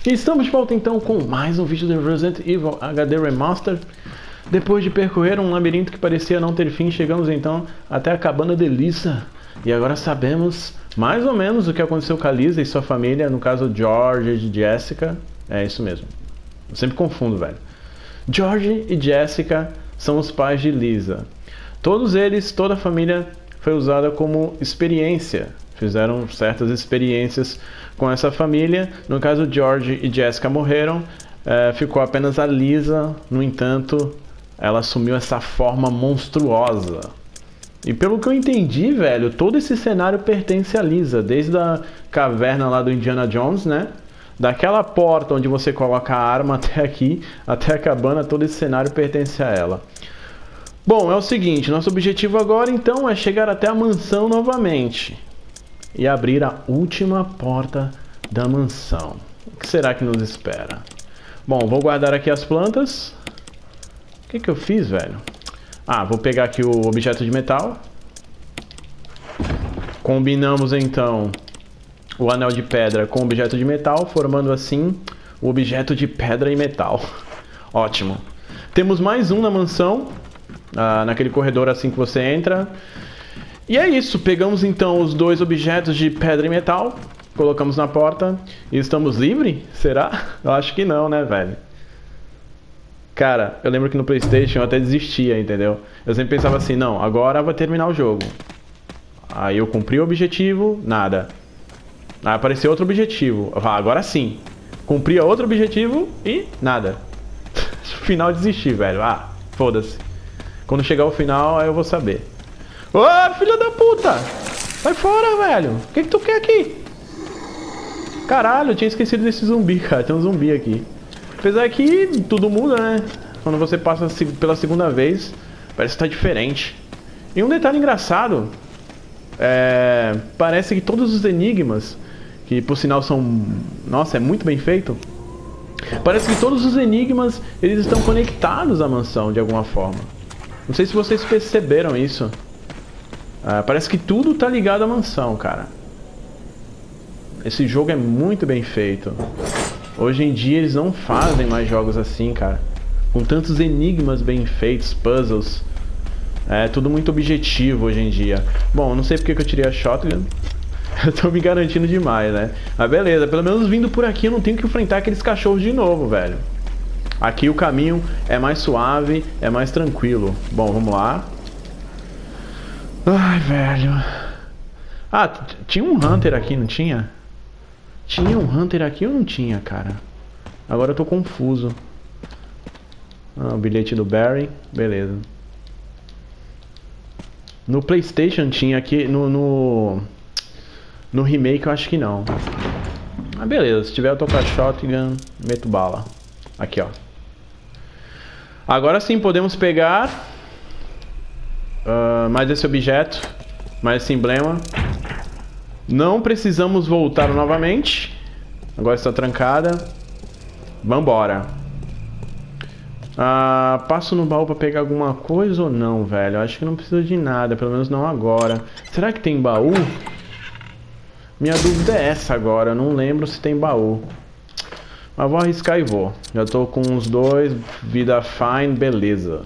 E estamos de volta então com mais um vídeo do Resident Evil HD Remaster. Depois de percorrer um labirinto que parecia não ter fim, chegamos então até a cabana de Lisa. E agora sabemos mais ou menos o que aconteceu com a Lisa e sua família, no caso George e Jessica. É isso mesmo, eu sempre confundo, velho. George e Jessica são os pais de Lisa. Todos eles, toda a família foi usada como experiência. Fizeram certas experiências com essa família. No caso, George e Jessica morreram. Ficou apenas a Lisa. No entanto, ela assumiu essa forma monstruosa. E pelo que eu entendi, velho, todo esse cenário pertence a Lisa. Desde a caverna lá do Indiana Jones, né? Daquela porta onde você coloca a arma até aqui, até a cabana, todo esse cenário pertence a ela. Bom, é o seguinte, nosso objetivo agora então é chegar até a mansão novamente e abrir a última porta da mansão. O que será que nos espera? Bom, vou guardar aqui as plantas. O que eu fiz, velho? Ah, vou pegar aqui o objeto de metal. Combinamos então o anel de pedra com o objeto de metal, formando assim o objeto de pedra e metal. Ótimo. Temos mais um na mansão, naquele corredor assim que você entra. E é isso, pegamos então os dois objetos de pedra e metal, colocamos na porta e estamos livres? Será? Eu acho que não, né, velho? Cara, eu lembro que no PlayStation eu até desistia, entendeu? Eu sempre pensava assim, não, agora vai terminar o jogo. Aí eu cumpri o objetivo, nada. Aí apareceu outro objetivo, agora sim. Cumpria outro objetivo e nada. No final desisti, velho. Foda-se. Quando chegar o final, aí eu vou saber. Ô, filho da puta! Vai fora, velho! O que tu quer aqui? Caralho, eu tinha esquecido desse zumbi, cara. Tem um zumbi aqui. Apesar que tudo muda, né? Quando você passa pela segunda vez, parece que tá diferente. E um detalhe engraçado, parece que todos os enigmas, que por sinal são... Nossa, é muito bem feito. Parece que todos os enigmas, eles estão conectados à mansão de alguma forma. Não sei se vocês perceberam isso. Parece que tudo tá ligado à mansão, cara. Esse jogo é muito bem feito. Hoje em dia eles não fazem mais jogos assim, cara. Com tantos enigmas bem feitos, puzzles. É tudo muito objetivo hoje em dia. Bom, não sei porque que eu tirei a shotgun. Eu tô me garantindo demais, né? Mas beleza, pelo menos vindo por aqui eu não tenho que enfrentar aqueles cachorros de novo, velho. Aqui o caminho é mais suave, é mais tranquilo. Bom, vamos lá. Ai, velho. Tinha um Hunter aqui, não tinha? Tinha um Hunter aqui ou não tinha, cara? Agora eu tô confuso. O bilhete do Barry. Beleza. No PlayStation tinha aqui. No remake eu acho que não. Beleza, se tiver eu tô com a shotgun, meto bala. Aqui, ó. Agora sim podemos pegar mais esse objeto, mais esse emblema. Não precisamos voltar novamente. Agora está trancada. Vambora. Passo no baú para pegar alguma coisa ou não, velho? Acho que não precisa de nada, pelo menos não agora. Será que tem baú? Minha dúvida é essa agora, eu não lembro se tem baú. Mas vou arriscar e vou. Já tô com os dois, vida fine, beleza.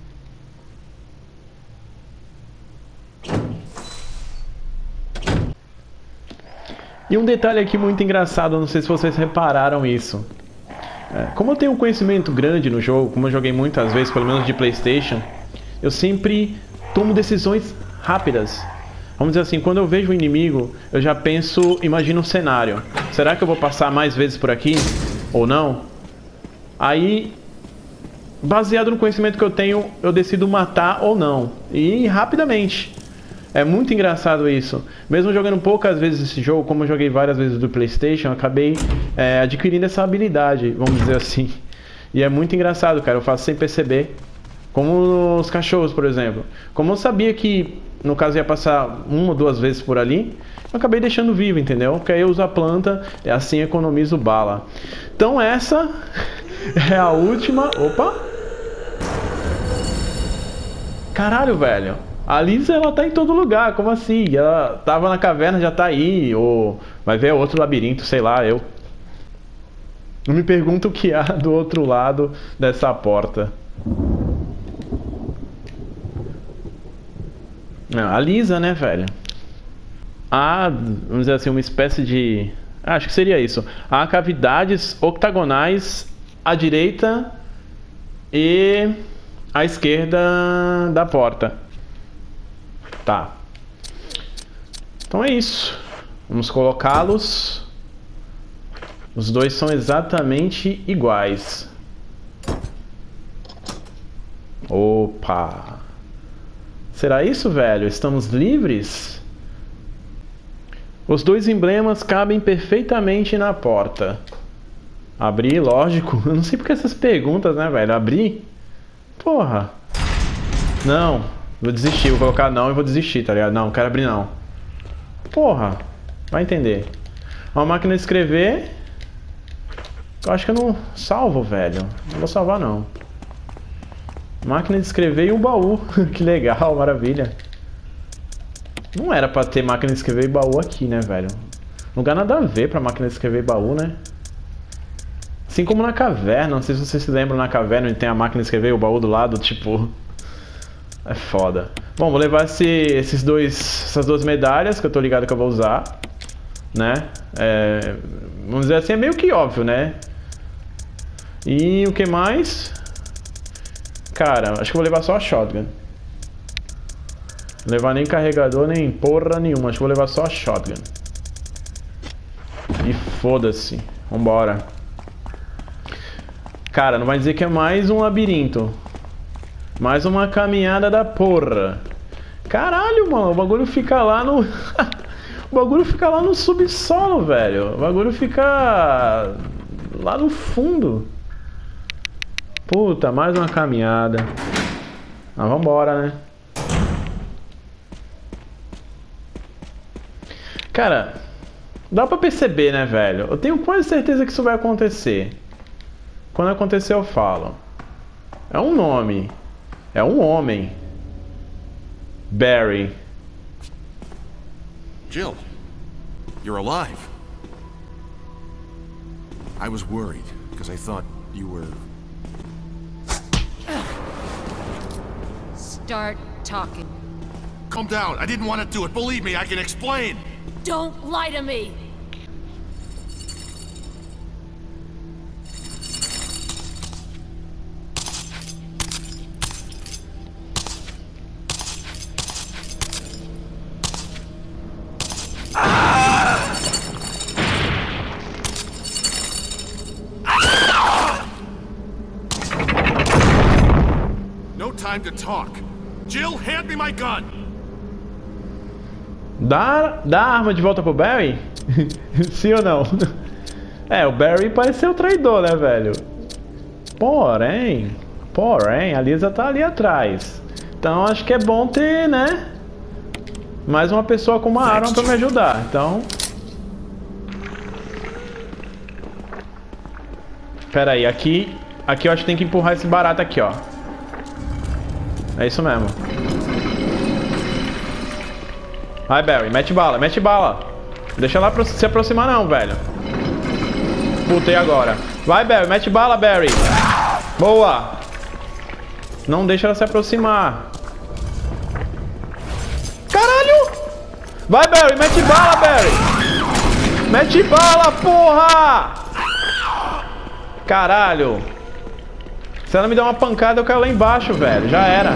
E um detalhe aqui muito engraçado, não sei se vocês repararam isso. Como eu tenho um conhecimento grande no jogo, como eu joguei muitas vezes, pelo menos de PlayStation, eu sempre tomo decisões rápidas. Vamos dizer assim, quando eu vejo um inimigo, eu já penso, imagino um cenário. Será que eu vou passar mais vezes por aqui? Ou não? Aí, baseado no conhecimento que eu tenho, eu decido matar ou não. E rapidamente. É muito engraçado isso. Mesmo jogando poucas vezes esse jogo, como eu joguei várias vezes do PlayStation, eu acabei adquirindo essa habilidade, vamos dizer assim. E é muito engraçado, cara. Eu faço sem perceber. Como nos cachorros, por exemplo. Como eu sabia que, no caso, ia passar uma ou duas vezes por ali, eu acabei deixando vivo, entendeu? Porque aí eu uso a planta e assim economizo bala. Então essa é a última... Opa! Caralho, velho. A Lisa, ela tá em todo lugar, como assim? Ela tava na caverna, já tá aí, ou vai ver outro labirinto, sei lá, Não me pergunta o que há do outro lado dessa porta. Não, a Lisa, né, velho? Há, vamos dizer assim, uma espécie de... acho que seria isso. Há cavidades octagonais à direita e à esquerda da porta. Tá. Então é isso. Vamos colocá-los. Os dois são exatamente iguais. Opa! Será isso, velho? Estamos livres? Os dois emblemas cabem perfeitamente na porta. Abrir, lógico. Eu não sei porque essas perguntas, né, velho? Abrir? Porra. Não. Vou desistir. Vou colocar não e vou desistir, tá ligado? Não, quero abrir não. Porra. Vai entender. Uma máquina de escrever. Eu acho que eu não salvo, velho. Não vou salvar, não. Máquina de escrever e um baú. Que legal, maravilha. Não era pra ter máquina de escrever e baú aqui, né, velho? Lugar nada a ver pra máquina de escrever e baú, né? Assim como na caverna. Não sei se vocês se lembram na caverna onde tem a máquina de escrever e o baú do lado, tipo... é foda. Bom, vou levar essas duas medalhas que eu tô ligado que eu vou usar. Né? Vamos dizer assim, é meio que óbvio, né? E o que mais? Cara, acho que vou levar só a shotgun. Não vou levar nem carregador, nem porra nenhuma. Acho que vou levar só a shotgun. E foda-se. Vambora. Cara, não vai dizer que é mais um labirinto. Mais uma caminhada da porra. Caralho, mano. O bagulho fica lá no... o bagulho fica lá no subsolo, velho. O bagulho fica... lá no fundo. Puta, mais uma caminhada. Ah, vambora, né? Cara, dá pra perceber, né, velho? Eu tenho quase certeza que isso vai acontecer. Quando acontecer eu falo. É um nome. É um homem. Barry. Jill, you're alive. I was worried because I thought you were... Start talking. Calm down. I didn't want to do it. Believe me, I can explain. Don't lie to me! No time to talk. Jill, hand me my gun. Dá a arma de volta pro Barry? Sim ou não? É, o Barry parece ser o traidor, né, velho? Porém, a Lisa tá ali atrás. Então acho que é bom ter, né? Mais uma pessoa com uma arma pra me ajudar. Então... pera aí, aqui eu acho que tem que empurrar esse barato aqui, ó. É isso mesmo. Vai, Barry, mete bala, mete bala. Deixa ela se aproximar não, velho. Puta, e agora? Vai, Barry, mete bala, Barry. Boa. Não deixa ela se aproximar. Caralho. Vai, Barry, mete bala, Barry. Mete bala, porra. Caralho. Se ela me der uma pancada, eu caio lá embaixo, velho. Já era.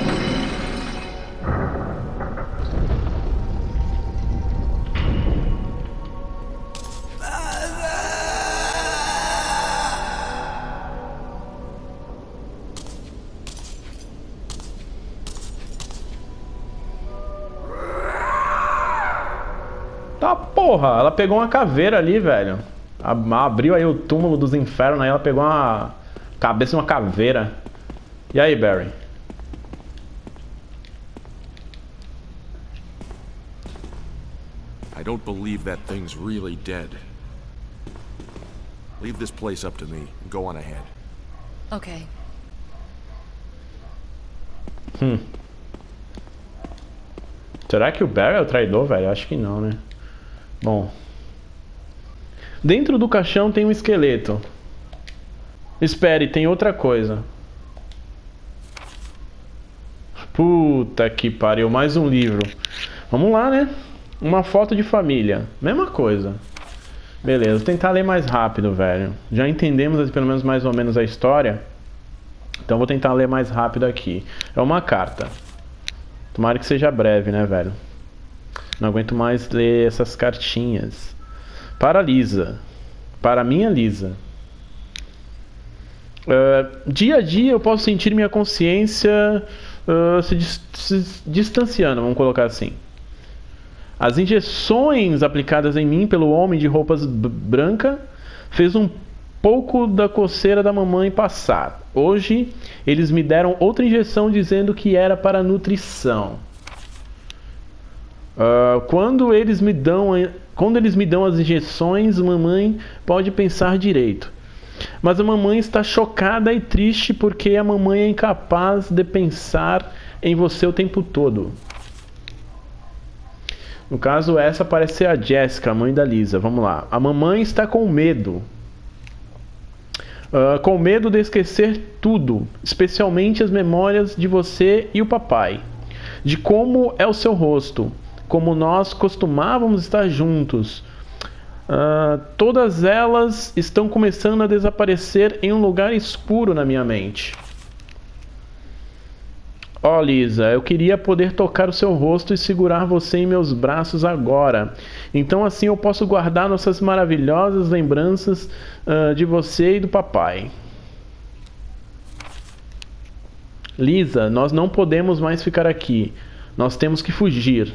Tá, porra, ela pegou uma caveira ali, velho. Abriu aí o túmulo dos infernos, aí ela pegou uma cabeça de uma caveira. E aí, Barry? I don't believe that thing's really dead. Leave this place up to me and go on ahead. Okay. Será que o Barry é o traidor, velho? Acho que não, né? Bom. Dentro do caixão tem um esqueleto. Espere, tem outra coisa. Puta que pariu, mais um livro. Vamos lá, né? Uma foto de família. Mesma coisa. Beleza, vou tentar ler mais rápido, velho. Já entendemos pelo menos mais ou menos a história. Então vou tentar ler mais rápido aqui. É uma carta. Tomara que seja breve, né, velho? Não aguento mais ler essas cartinhas. Para Lisa. Para minha Lisa. Dia a dia eu posso sentir minha consciência se distanciando, vamos colocar assim. As injeções aplicadas em mim pelo homem de roupas branca fez um pouco da coceira da mamãe passar. Hoje eles me deram outra injeção dizendo que era para nutrição. Quando eles me dão as injeções, mamãe pode pensar direito. Mas a mamãe está chocada e triste porque a mamãe é incapaz de pensar em você o tempo todo. No caso, essa parece ser a Jessica, a mãe da Lisa. Vamos lá. A mamãe está com medo. Com medo de esquecer tudo, especialmente as memórias de você e o papai. De como é o seu rosto, como nós costumávamos estar juntos. Todas elas estão começando a desaparecer em um lugar escuro na minha mente. Oh, Lisa, eu queria poder tocar o seu rosto e segurar você em meus braços agora. Então assim eu posso guardar nossas maravilhosas lembranças de você e do papai. Lisa, nós não podemos mais ficar aqui. Nós temos que fugir.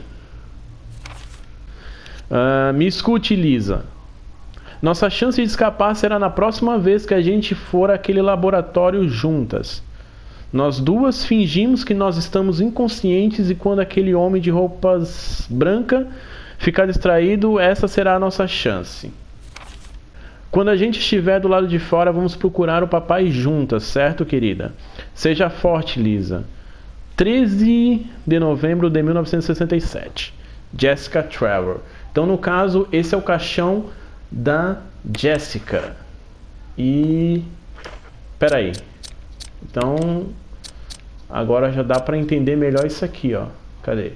Me escute, Lisa. Nossa chance de escapar será na próxima vez que a gente for àquele laboratório juntas. Nós duas fingimos que nós estamos inconscientes e quando aquele homem de roupas brancas ficar distraído, essa será a nossa chance. Quando a gente estiver do lado de fora, vamos procurar o papai juntas, certo, querida? Seja forte, Lisa. 13 de novembro de 1967. Jessica Trevor. Então, no caso, esse é o caixão da Jessica. E... peraí. Então, agora já dá pra entender melhor isso aqui, ó. Cadê?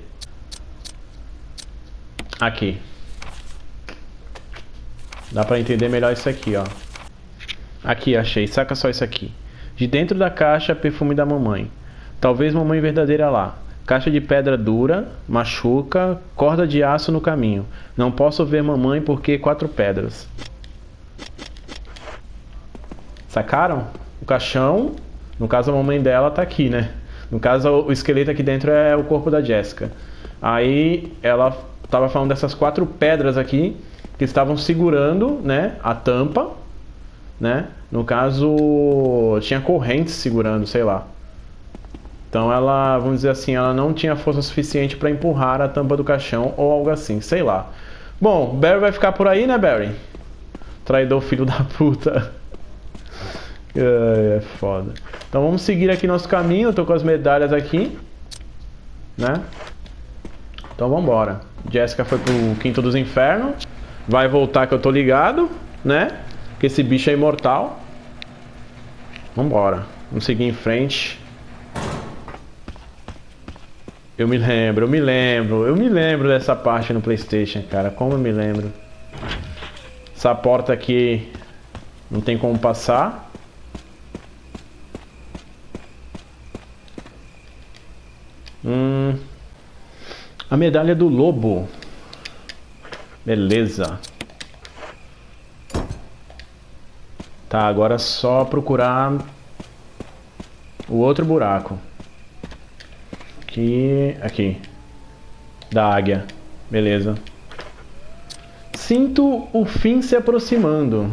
Aqui. Dá pra entender melhor isso aqui, ó. Aqui, achei. Saca só isso aqui. De dentro da caixa, perfume da mamãe. Talvez mamãe verdadeira lá. Caixa de pedra dura, machuca, corda de aço no caminho. Não posso ver mamãe porque 4 pedras. Sacaram? O caixão, no caso a mamãe dela tá aqui, né? No caso o esqueleto aqui dentro é o corpo da Jessica. Aí ela tava falando dessas 4 pedras aqui que estavam segurando, né, a tampa, né? No caso tinha correntes segurando, sei lá. Então ela, vamos dizer assim, ela não tinha força suficiente para empurrar a tampa do caixão ou algo assim, sei lá. Bom, Barry vai ficar por aí, né, Barry? Traidor filho da puta. É foda. Então vamos seguir aqui nosso caminho. Eu tô com as medalhas aqui, né? Então vambora. Jessica foi pro quinto dos infernos. Vai voltar que eu tô ligado, né? Que esse bicho é imortal. Vambora. Vamos seguir em frente. Eu me lembro dessa parte no PlayStation, cara. Como eu me lembro. Essa porta aqui não tem como passar. A medalha do lobo. Beleza. Tá, agora é só procurar o outro buraco. Aqui. Da águia. Beleza. Sinto o fim se aproximando.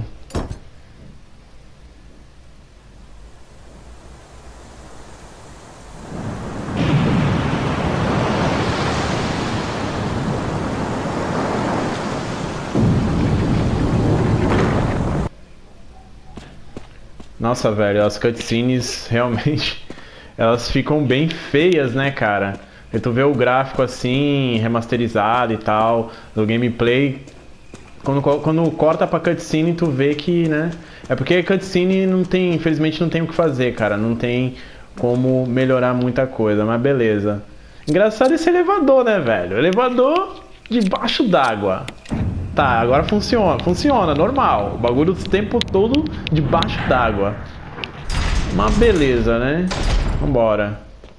Nossa, velho, as cutscenes realmente... elas ficam bem feias, né, cara? E tu vê o gráfico assim, remasterizado e tal, do gameplay. Quando corta pra cutscene, tu vê que, né, É porque cutscene não tem, infelizmente não tem o que fazer, cara. Não tem como melhorar muita coisa, mas beleza. Engraçado esse elevador, né, velho? Elevador debaixo d'água. Tá, agora funciona, normal. O bagulho o tempo todo debaixo d'água. Uma beleza, né? Vambora.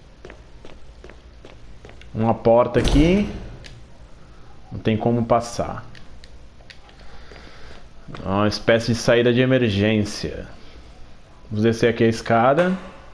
Uma porta aqui. Não tem como passar. Uma espécie de saída de emergência. Vamos descer aqui a escada.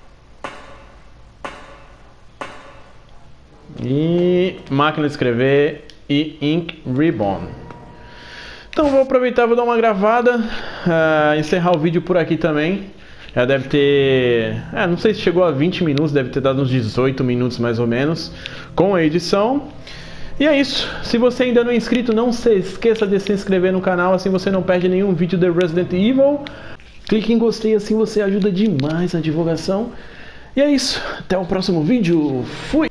E máquina de escrever e Ink Ribbon. Então vou aproveitar e vou dar uma gravada, encerrar o vídeo por aqui também. Já deve ter, não sei se chegou a 20 minutos, deve ter dado uns 18 minutos mais ou menos com a edição. E é isso, se você ainda não é inscrito, não se esqueça de se inscrever no canal, assim você não perde nenhum vídeo de Resident Evil. Clique em gostei, assim você ajuda demais na divulgação. E é isso, até o próximo vídeo, fui!